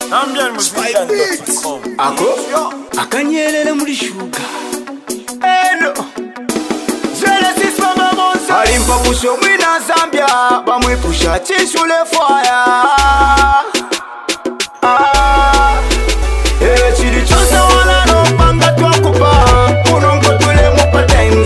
AmbientMusician.com. Ako akanyerere muri shuga Eno Genesis mama monza alimpa pusho mwina Zambia bamwepusha chishule fire chiri chose wana no panga twakupa munongo tule mupa times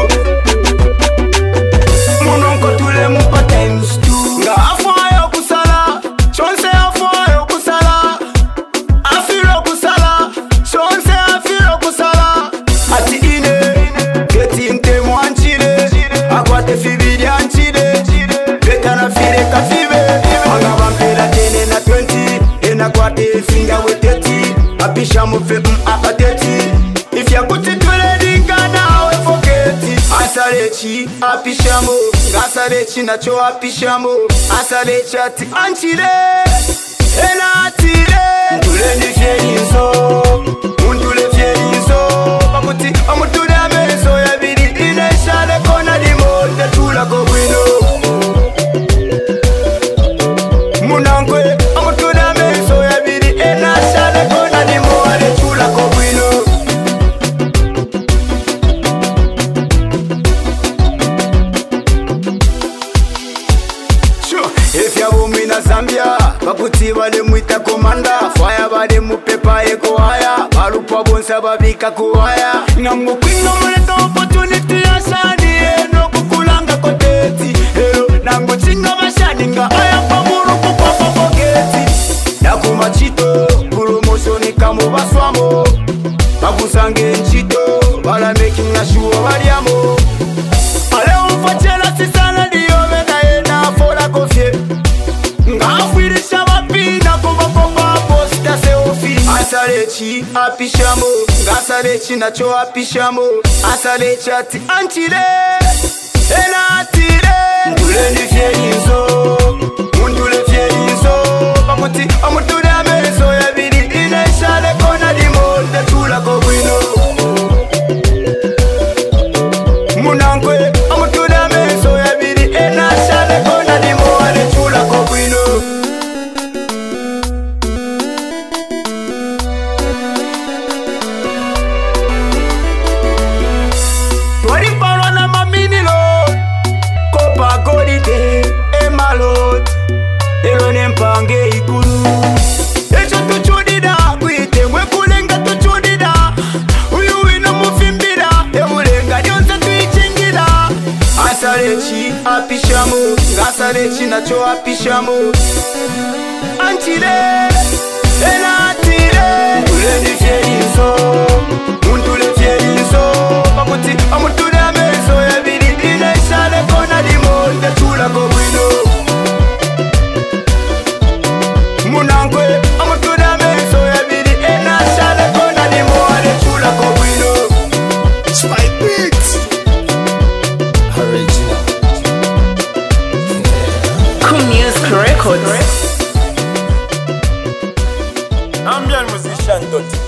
2 munongo tule mupa times 2 nga afayo kusala chose afayo kusala afiro kusala chose afiro kusala ati ine geti inte mwanchile akwate fibidi anchile beka na fire kafibe anga vampela tene na 20 ena kwate finger with 30 apisha mufe akadeti if ya kuti tuledika nawe forget asalechi apishamo ngasalechi nacho apishamo asalechi ati anchile ena atile ntule ni fienizo undule fienizo bakuti amutule amezo yabiri ineshale kona limonde tulako bwino munangwe amutule amezo yabiri ineshale kona limonde tulako bwino if ya bumina Zambia bakuti bale mwita komanda fire bale mupepa eko haya balupa bonsa babika kuhaya nango kwinga muleta opportunity ya shani eno kukulanga koteti ero nango chinga mashani nga aya pamuru kukwapa poketi yakuma chito promotion kamo baswamo bakusange nchito bala making na sure baliamo ale umfachela sisana diome na ena fola kofie ngafirisha mapina kubakopa posta se ofi asalechi apishamo ngasalechi nacho apishamo asalechi ati anchile ena atile ndule ni fienizo undule fienizo bakuti amutule amezo yabiri ineshale kona limonde tulako bwino munangwe amutule amezo yabiri enashale kona limonde tulako bwino twalipalwa na maminilo kopa golide emalot elo nempange iguru echo tuchudida kwite mwekulenga tuchudida uyu wino mufimbira emulenga lyonse tuyichingira asalechi apishamo ngasalechi nacho apishamo anchile ena atile undule ni fienizo undule fienizo bakuti amutule amezo yabiri ineshale kona limonde tulako bwino munangwe amutule amezo yabiri enashale kona limonde tulako bwino Spike Beats original Cool Music Records. AmbientMusician.com.